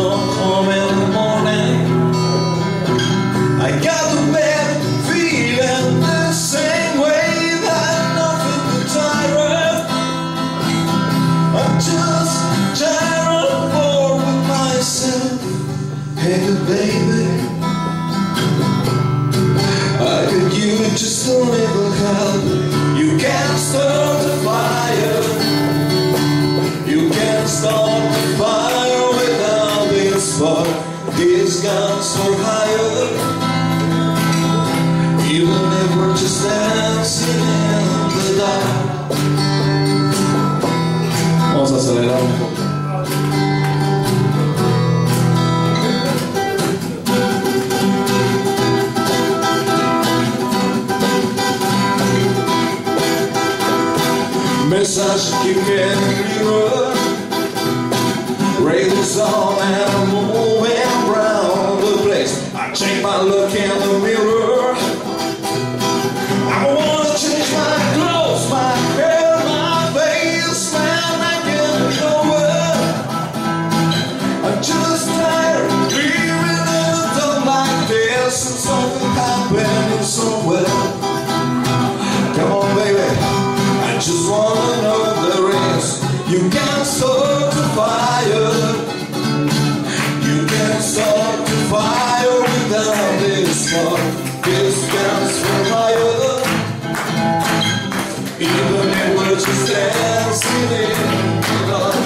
come home in the morning, I got the bad feeling the same way that nothing could tire. I'm just tired bored with myself. Hey baby, I could use just a little help. You can't start the fire. You can't start the fire without this spark. These guns are higher. Even if we're just dancing in the dark. Vamos a acelerar un poco. Message keep getting clearer. Radio's on and I'm moving around the place. I change my look in the mirror. I wanna change my clothes, my hair, my face, man, I can't go well. I'm just tired of living in a dump like this, and something happening so well. Come on baby, I just wanna know the rest. You can't start the fire. You can't start the fire without this spark. This dance for higher. Even if we're just dancing in the dark.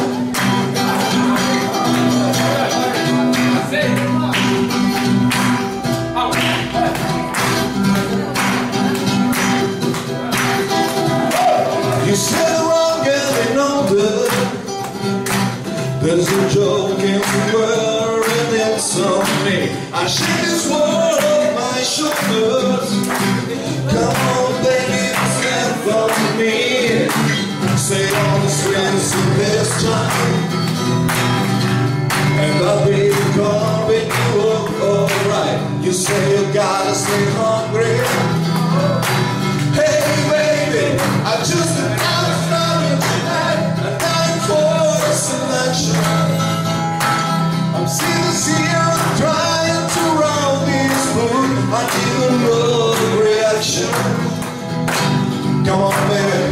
You said I'm getting older. There's a joke in the world and it's on me. I shake this world off my shoulders. Come on baby, stand for me. Say all the strings in this time, and I'll be coming you up alright. You say you gotta stay hungry. Hey baby, I just started tonight, and I'm for selection. I'm serious here, trying to round this mood. I need a love reaction. Come on baby,